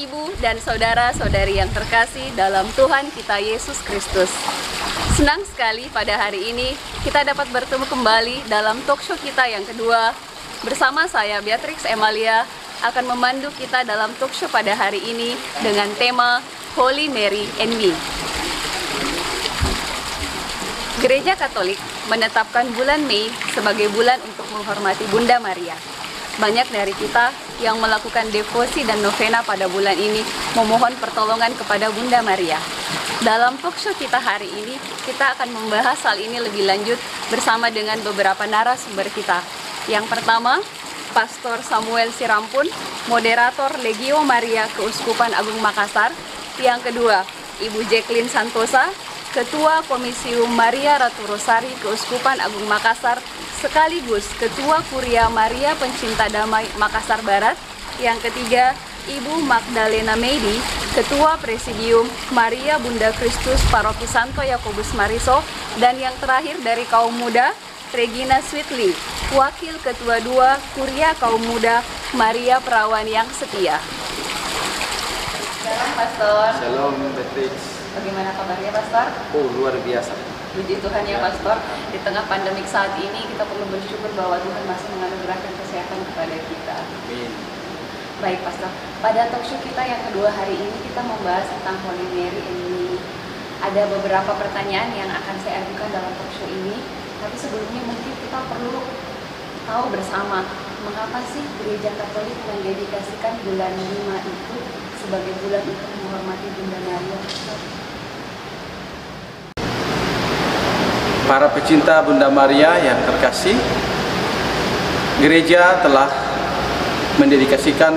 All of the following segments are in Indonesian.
Ibu dan saudara-saudari yang terkasih dalam Tuhan kita Yesus Kristus. Senang sekali pada hari ini kita dapat bertemu kembali dalam talkshow kita yang kedua. Bersama saya Beatrix Emalia akan memandu kita dalam talkshow pada hari ini dengan tema Holy Mary and Me. Gereja Katolik menetapkan bulan Mei sebagai bulan untuk menghormati Bunda Maria. Banyak dari kita yang melakukan devosi dan novena pada bulan ini memohon pertolongan kepada Bunda Maria. Dalam talkshow kita hari ini, kita akan membahas hal ini lebih lanjut bersama dengan beberapa narasumber kita. Yang pertama, Pastor Samuel Sirampun, moderator Legio Maria Keuskupan Agung Makassar. Yang kedua, Ibu Jacqueline Santosa, Ketua Komisium Maria Ratu Rosari Keuskupan Agung Makassar, sekaligus Ketua Kuria Maria Pencinta Damai Makassar Barat. Yang ketiga, Ibu Magdalena Meidi, Ketua Presidium Maria Bunda Kristus Paroki Santo Yakobus Mariso. Dan yang terakhir dari kaum muda, Regina Sweetly, Wakil Ketua 2 Kuria Kaum Muda Maria Perawan yang Setia. Shalom Pastor. Shalom Beatrix. Bagaimana kabarnya Pastor? Oh, luar biasa. Puji Tuhan ya Pastor, di tengah pandemik saat ini kita perlu bersyukur bahwa Tuhan masih menganugerahkan kesehatan kepada kita. Amin. Baik Pastor, pada talkshow kita yang kedua hari ini kita membahas tentang Holy Mary and Me. Ada beberapa pertanyaan yang akan saya ajukan dalam talkshow ini, tapi sebelumnya mungkin kita perlu tahu bersama mengapa sih Gereja Katolik mendedikasikan bulan 5 itu sebagai bulan untuk menghormati Bunda Maria. Para pecinta Bunda Maria yang terkasih, gereja telah mendedikasikan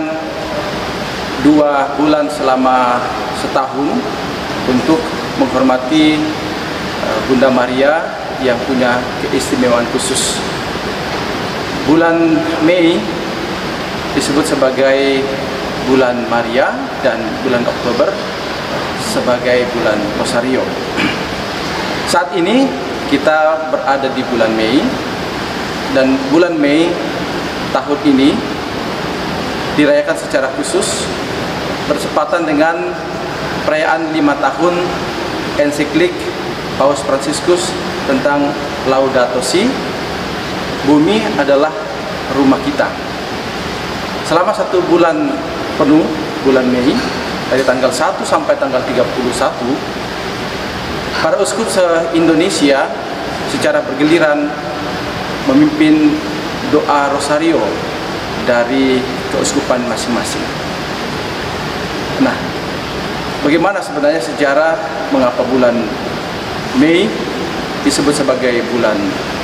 2 bulan selama setahun untuk menghormati Bunda Maria yang punya keistimewaan khusus. Bulan Mei disebut sebagai bulan Maria dan bulan Oktober sebagai bulan Rosario. Saat ini kita berada di bulan Mei, dan bulan Mei tahun ini dirayakan secara khusus bertepatan dengan perayaan 5 tahun ensiklik Paus Fransiskus tentang Laudato Si, bumi adalah rumah kita. Selama 1 bulan penuh, bulan Mei, dari tanggal 1 sampai tanggal 31, para uskup se-Indonesia secara bergiliran memimpin doa Rosario dari keuskupan masing-masing. Nah, bagaimana sebenarnya sejarah mengapa bulan Mei disebut sebagai bulan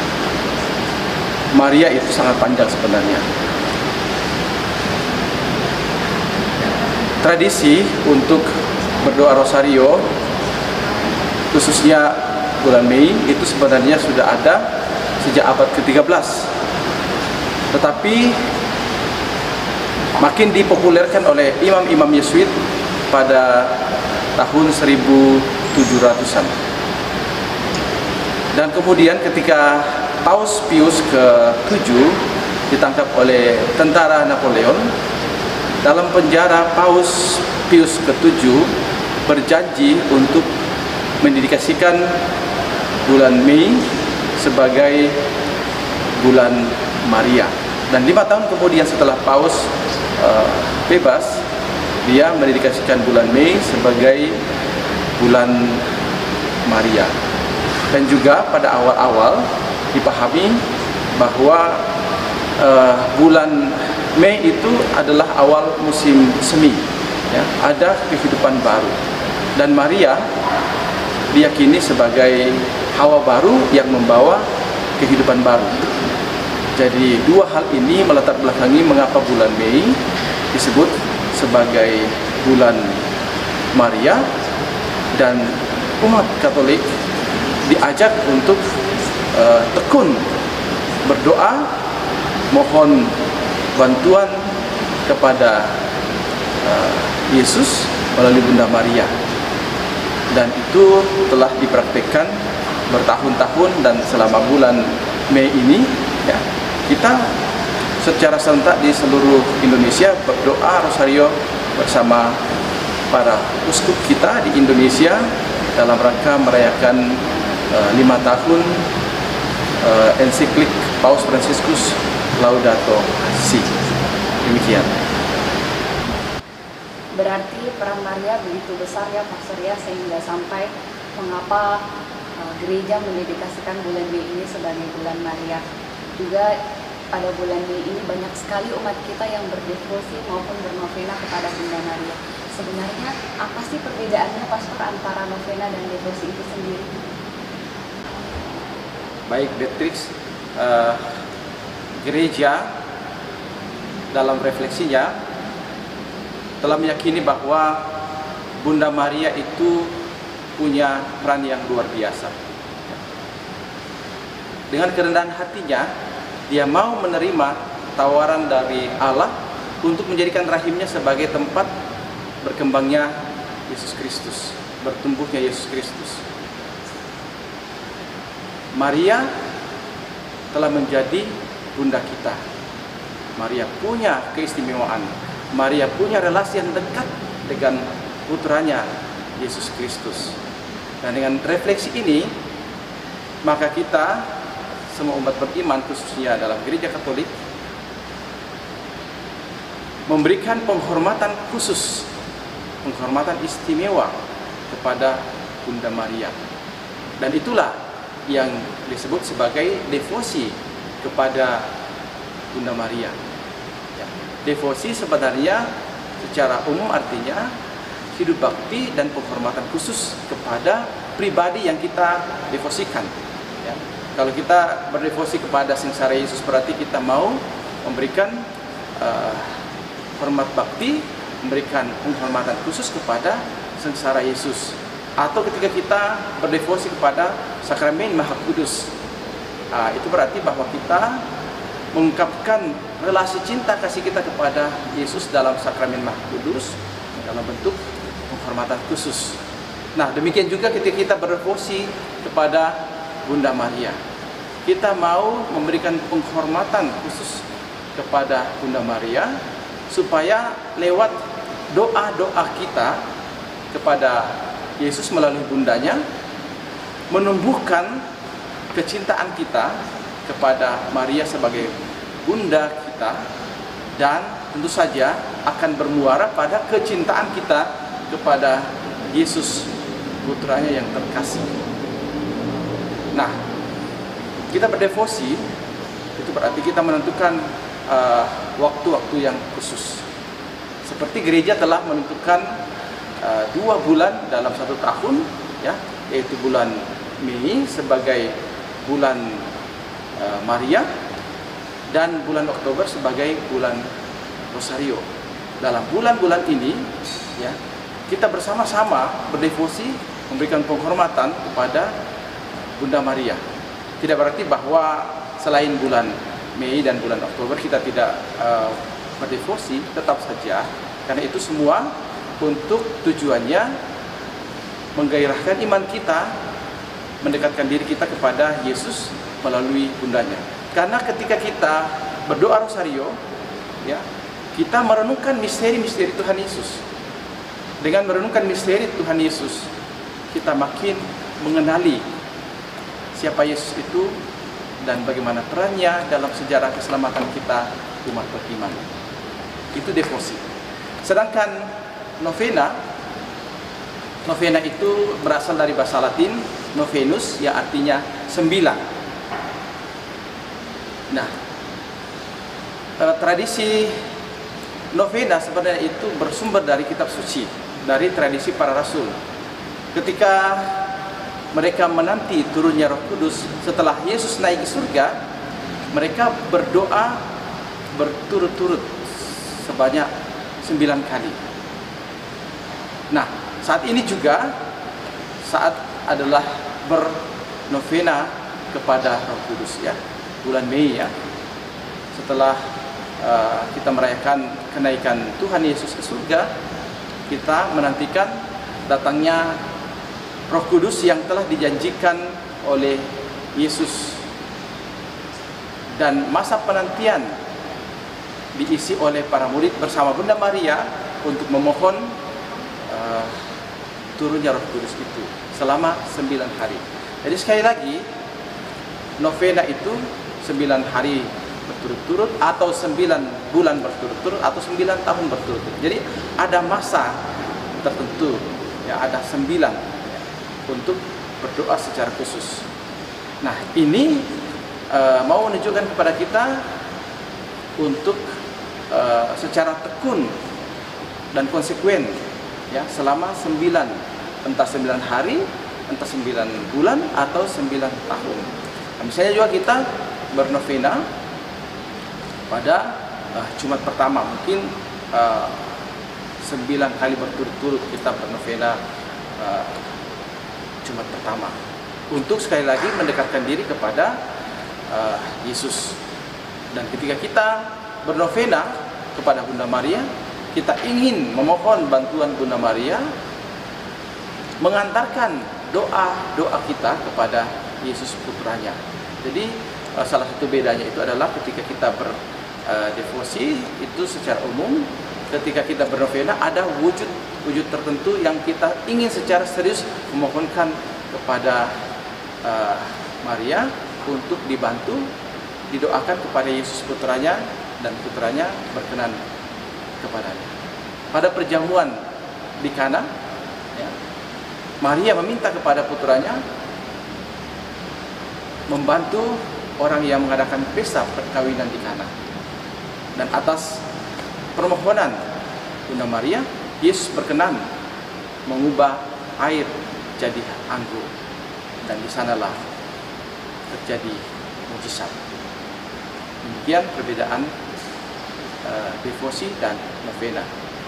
Maria itu sangat panjang sebenarnya. Tradisi untuk berdoa Rosario khususnya bulan Mei itu sebenarnya sudah ada sejak abad ke-13. Tetapi makin dipopulerkan oleh imam-imam Yesuit pada tahun 1700-an. Dan kemudian ketika Paus Pius ke-7 ditangkap oleh tentara Napoleon, dalam penjara Paus Pius ke-7 berjanji untuk mendedikasikan bulan Mei sebagai bulan Maria. Dan 5 tahun kemudian setelah Paus bebas, dia mendedikasikan bulan Mei sebagai bulan Maria. Dan juga pada awal-awal dipahami bahwa bulan Mei itu adalah awal musim semi, ya, ada kehidupan baru. Dan Maria diyakini sebagai hawa baru yang membawa kehidupan baru. Jadi 2 hal ini melatar belakangi mengapa bulan Mei disebut sebagai bulan Maria, dan umat Katolik diajak untuk tekun berdoa, mohon bantuan kepada Yesus melalui Bunda Maria. Dan itu telah dipraktikkan bertahun-tahun, dan selama bulan Mei ini ya, kita secara serentak di seluruh Indonesia berdoa Rosario bersama para uskup kita di Indonesia dalam rangka merayakan 5 tahun ensiklik Paus Fransiskus Laudato Si. Demikian. Berarti peran Maria begitu besar ya Pastor ya, sehingga sampai mengapa gereja mendedikasikan bulan Mei ini sebagai bulan Maria. Juga pada bulan Mei ini banyak sekali umat kita yang berdevosi maupun bernovena kepada Bunda Maria. Sebenarnya apa sih perbedaannya Pastor antara novena dan devosi itu sendiri? Baik Beatrix, gereja dalam refleksinya telah meyakini bahwa Bunda Maria itu punya peran yang luar biasa. Dengan kerendahan hatinya, dia mau menerima tawaran dari Allah untuk menjadikan rahimnya sebagai tempat berkembangnya Yesus Kristus, bertumbuhnya Yesus Kristus. Maria telah menjadi bunda kita. Maria punya keistimewaan. Maria punya relasi yang dekat dengan putranya Yesus Kristus. Dan dengan refleksi ini, maka kita semua umat beriman, khususnya dalam gereja Katolik, memberikan penghormatan khusus, penghormatan istimewa kepada Bunda Maria. Dan itulah yang disebut sebagai devosi kepada Bunda Maria. Devosi sebenarnya secara umum artinya hidup bakti dan penghormatan khusus kepada pribadi yang kita devosikan. Ya. Kalau kita berdevosi kepada sengsara Yesus, berarti kita mau memberikan hormat bakti, memberikan penghormatan khusus kepada sengsara Yesus. Atau ketika kita berdevosi kepada sakramen Maha Kudus, itu berarti bahwa kita mengungkapkan relasi cinta kasih kita kepada Yesus dalam sakramen Maha Kudus dalam bentuk penghormatan khusus. Nah, demikian juga ketika kita berdevosi kepada Bunda Maria, kita mau memberikan penghormatan khusus kepada Bunda Maria supaya lewat doa-doa kita kepada Yesus melalui bundanya menumbuhkan kecintaan kita kepada Maria sebagai bunda kita, dan tentu saja akan bermuara pada kecintaan kita kepada Yesus putranya yang terkasih. Nah, kita berdevosi itu berarti kita menentukan waktu-waktu yang khusus. Seperti gereja telah menentukan 2 bulan dalam 1 tahun, ya, yaitu bulan Mei sebagai bulan Maria dan bulan Oktober sebagai bulan Rosario. Dalam bulan-bulan ini, ya, kita bersama-sama berdevosi memberikan penghormatan kepada Bunda Maria. Tidak berarti bahwa selain bulan Mei dan bulan Oktober kita tidak berdevosi, tetap saja, karena itu semua untuk tujuannya menggairahkan iman kita, mendekatkan diri kita kepada Yesus melalui bundanya. Karena ketika kita berdoa rosario, ya, kita merenungkan misteri-misteri Tuhan Yesus. Dengan merenungkan misteri Tuhan Yesus, kita makin mengenali siapa Yesus itu dan bagaimana perannya dalam sejarah keselamatan kita umat beriman. Itu devosi. Sedangkan novena itu berasal dari bahasa Latin novenus, yang artinya 9. Nah, tradisi novena sebenarnya itu bersumber dari kitab suci, dari tradisi para rasul. Ketika mereka menanti turunnya Roh Kudus setelah Yesus naik ke surga, mereka berdoa berturut-turut sebanyak 9 kali. Nah, saat ini juga saat adalah bernovena kepada Roh Kudus, ya, bulan Mei, ya. Setelah kita merayakan kenaikan Tuhan Yesus ke surga, kita menantikan datangnya Roh Kudus yang telah dijanjikan oleh Yesus. Dan masa penantian diisi oleh para murid bersama Bunda Maria untuk memohon turunnya Roh Kudus itu selama 9 hari. Jadi sekali lagi, novena itu 9 hari berturut-turut, atau 9 bulan berturut-turut, atau 9 tahun berturut-turut. Jadi ada masa tertentu, ya, ada 9 untuk berdoa secara khusus. Nah, ini mau menunjukkan kepada kita untuk secara tekun dan konsekuen, ya, selama 9, entah 9 hari, entah 9 bulan, atau 9 tahun. Nah, misalnya juga kita bernovena pada Jumat pertama, mungkin 9 kali berturut-turut kita bernovena Jumat pertama, untuk sekali lagi mendekatkan diri kepada Yesus. Dan ketika kita bernovena kepada Bunda Maria, kita ingin memohon bantuan Bunda Maria mengantarkan doa-doa kita kepada Yesus putranya. Jadi salah satu bedanya itu adalah ketika kita berdevosi itu secara umum, ketika kita bernovena ada wujud tertentu yang kita ingin secara serius memohonkan kepada Maria untuk dibantu, didoakan kepada Yesus putranya, dan putranya berkenan kepadanya. Pada perjamuan di Kana, ya, Maria meminta kepada putranya membantu orang yang mengadakan pesta perkawinan di Kana. Dan atas permohonan Bunda Maria, Yesus berkenan mengubah air jadi anggur, dan di sanalah terjadi mujizat. Demikian perbedaan devosi dan novena.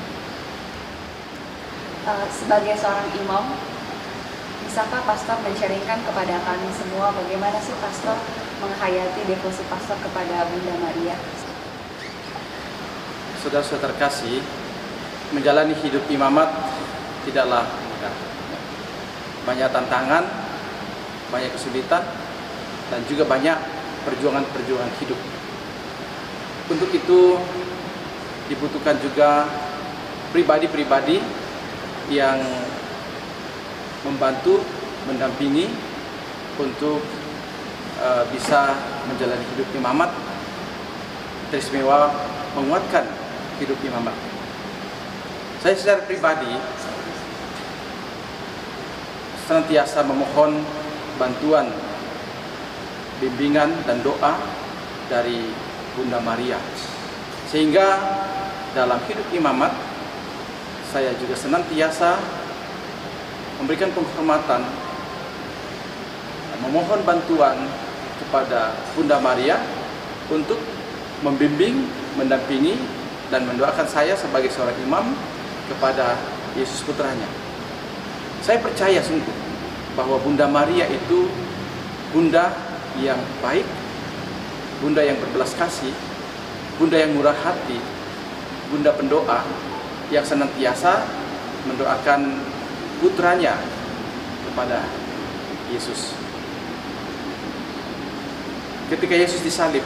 Sebagai seorang imam, bisakah pastor menceritakan kepada kami semua bagaimana sih pastor menghayati devosi pastor kepada Bunda Maria? Saudara-saudara terkasih, menjalani hidup imamat tidaklah mudah. Banyak tantangan, banyak kesulitan, dan juga banyak perjuangan-perjuangan hidup. Untuk itu dibutuhkan juga pribadi-pribadi yang membantu, mendampingi untuk bisa menjalani hidup imamat, teristimewa menguatkan hidup imamat. Saya secara pribadi senantiasa memohon bantuan, bimbingan, dan doa dari Bunda Maria, sehingga dalam hidup imamat saya juga senantiasa memberikan penghormatan, memohon bantuan kepada Bunda Maria untuk membimbing, mendampingi, dan mendoakan saya sebagai seorang imam kepada Yesus putranya. Saya percaya sungguh bahwa Bunda Maria itu Bunda yang baik, Bunda yang berbelas kasih, Bunda yang murah hati, Bunda pendoa yang senantiasa mendoakan putranya kepada Yesus. Ketika Yesus disalib,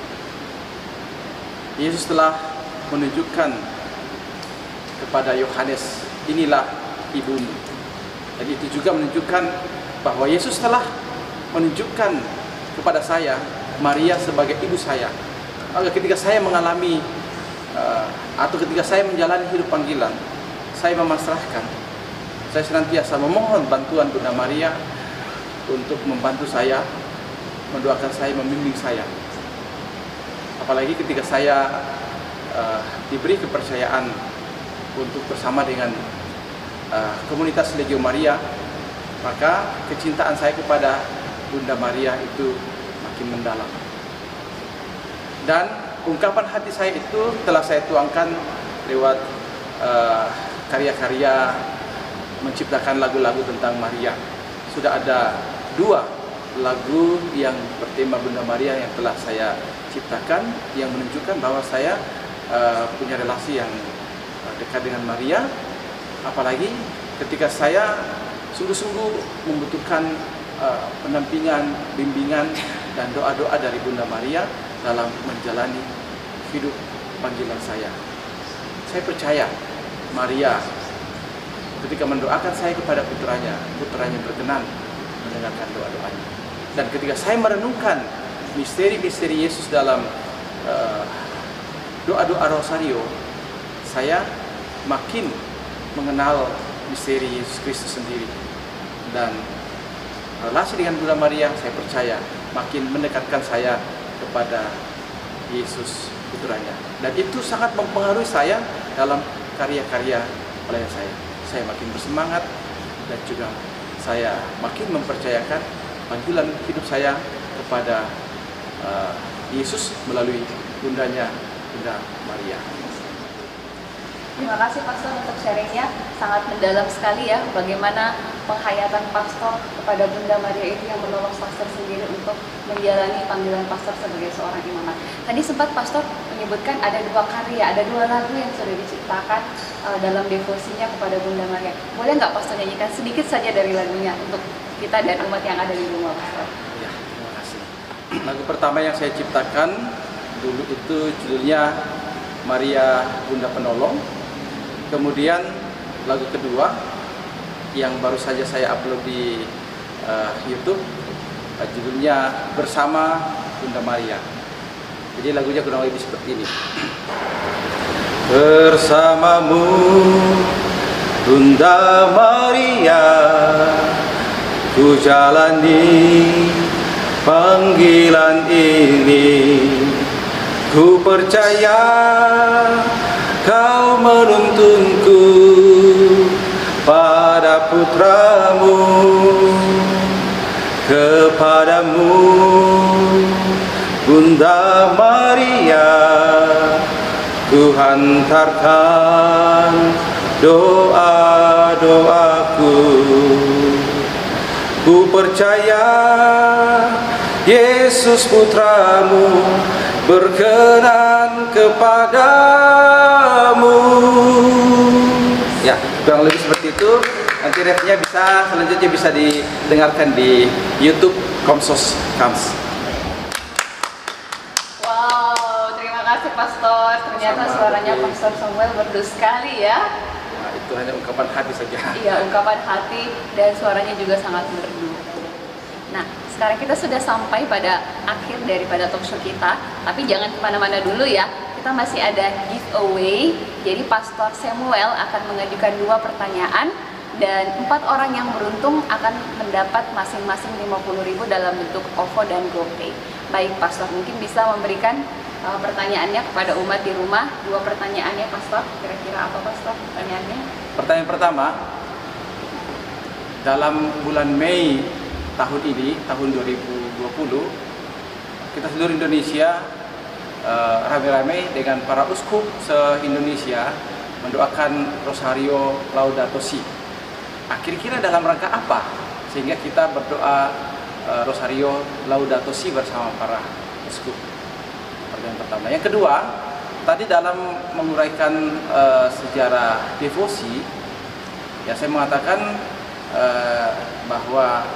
Yesus telah menunjukkan kepada Yohanes, inilah ibumu. Dan itu juga menunjukkan bahwa Yesus telah menunjukkan kepada saya, Maria sebagai ibu saya. Ketika saya mengalami atau ketika saya menjalani hidup panggilan, saya memasrahkan, saya senantiasa memohon bantuan Bunda Maria untuk membantu saya, mendoakan saya, membimbing saya. Apalagi ketika saya diberi kepercayaan untuk bersama dengan komunitas Legio Maria, maka kecintaan saya kepada Bunda Maria itu makin mendalam. Dan ungkapan hati saya itu telah saya tuangkan lewat karya-karya menciptakan lagu-lagu tentang Maria. Sudah ada 2 lagu yang bertema Bunda Maria yang telah saya ciptakan, yang menunjukkan bahwa saya punya relasi yang dekat dengan Maria. Apalagi ketika saya sungguh-sungguh membutuhkan pendampingan, bimbingan, dan doa-doa dari Bunda Maria dalam menjalani hidup panggilan saya. Saya percaya Maria ketika mendoakan saya kepada putranya berkenan mendengarkan doa-doanya. Dan ketika saya merenungkan misteri-misteri Yesus dalam doa-doa rosario, saya makin mengenal misteri Yesus Kristus sendiri. Dan relasi dengan Bunda Maria, saya percaya makin mendekatkan saya kepada Yesus putranya. Dan itu sangat mempengaruhi saya dalam karya-karya pelayan saya. Saya makin bersemangat dan juga saya makin mempercayakan panggilan hidup saya kepada Yesus melalui bundanya, Bunda Maria. Terima kasih Pastor untuk sharingnya, sangat mendalam sekali ya bagaimana penghayatan Pastor kepada Bunda Maria itu yang menolong Pastor sendiri untuk menjalani panggilan Pastor sebagai seorang imamat. Tadi sempat Pastor menyebutkan ada 2 karya, ada 2 lagu yang sudah diciptakan dalam devosinya kepada Bunda Maria. Boleh nggak Pastor nyanyikan sedikit saja dari lagunya untuk kita dan umat yang ada di rumah Pastor? Ya, terima kasih. Lagu pertama yang saya ciptakan dulu itu judulnya Maria Bunda Penolong. Kemudian lagu kedua yang baru saja saya upload di YouTube, judulnya Bersama Bunda Maria. Jadi lagunya kurang lebih seperti ini. Bersamamu Bunda Maria, ku jalani panggilan ini, ku percaya Kau menuntunku pada putramu, kepadamu Bunda Maria, ku hantarkan doa-doaku. Ku percaya Yesus putramu berkenan kepadamu. Ya, kurang lebih seperti itu. Nanti refnya selanjutnya bisa didengarkan di YouTube Komsos Kams. Wow, terima kasih Pastor. Ternyata suaranya Pastor Samuel merdu sekali ya. Nah, itu hanya ungkapan hati saja. Iya, ungkapan hati dan suaranya juga sangat merdu. Nah, sekarang kita sudah sampai pada akhir daripada talk show kita, tapi jangan kemana-mana dulu ya. Kita masih ada giveaway. Jadi Pastor Samuel akan mengajukan 2 pertanyaan dan 4 orang yang beruntung akan mendapat masing-masing 50.000 dalam bentuk OVO dan GoPay. Baik Pastor, mungkin bisa memberikan pertanyaannya kepada umat di rumah. 2 pertanyaannya Pastor, kira-kira apa Pastor pertanyaannya? Pertanyaan pertama, dalam bulan Mei tahun ini, tahun 2020, kita seluruh Indonesia rame-rame dengan para uskup se-Indonesia mendoakan Rosario Laudato Si. Kira-kira dalam rangka apa sehingga kita berdoa Rosario Laudato Si bersama para uskup? Pertanyaan pertama. Yang kedua, tadi dalam menguraikan sejarah devosi, ya saya mengatakan bahwa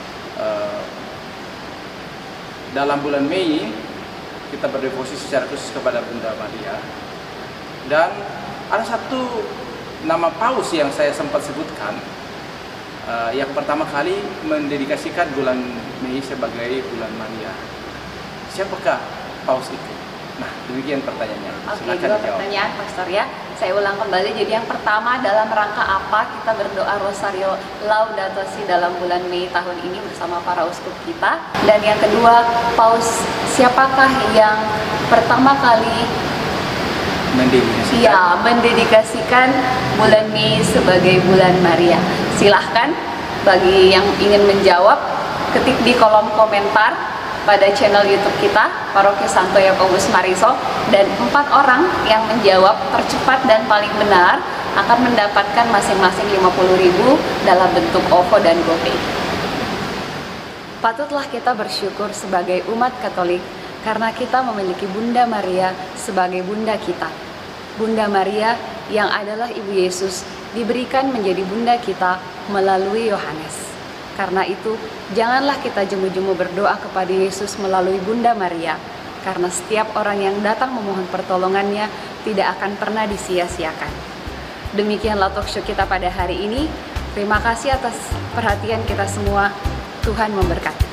dalam bulan Mei kita berdevosi secara khusus kepada Bunda Maria, dan ada satu nama paus yang saya sempat sebutkan yang pertama kali mendedikasikan bulan Mei sebagai bulan Maria. Siapakah paus itu? Nah, demikian pertanyaannya. Oke, 2 pertanyaan Pastor ya. Saya ulang kembali. Jadi yang pertama, dalam rangka apa kita berdoa Rosario Laudato Si dalam bulan Mei tahun ini bersama para uskup kita? Dan yang kedua, paus siapakah yang pertama kali mendedikasikan bulan Mei sebagai bulan Maria? Silahkan bagi yang ingin menjawab, ketik di kolom komentar pada channel YouTube kita, Paroki Santo Yakobus Mariso, dan 4 orang yang menjawab tercepat dan paling benar akan mendapatkan masing-masing 50.000 dalam bentuk OVO dan GoPay. Patutlah kita bersyukur sebagai umat Katolik karena kita memiliki Bunda Maria sebagai bunda kita. Bunda Maria yang adalah Ibu Yesus diberikan menjadi bunda kita melalui Yohanes. Karena itu, janganlah kita jemu-jemu berdoa kepada Yesus melalui Bunda Maria, karena setiap orang yang datang memohon pertolongannya tidak akan pernah disia-siakan. Demikianlah talk show kita pada hari ini. Terima kasih atas perhatian kita semua. Tuhan memberkati.